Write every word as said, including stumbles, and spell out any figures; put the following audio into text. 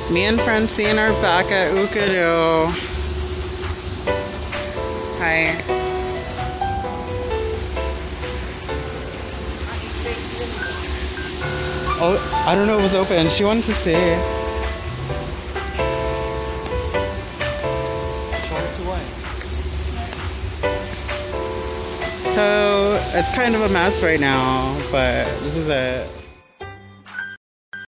Me and Francine are back at Ukadu. Hi. Oh, I don't know, it was open. She wanted to see. She wanted to what? So, it's kind of a mess right now, but this is it.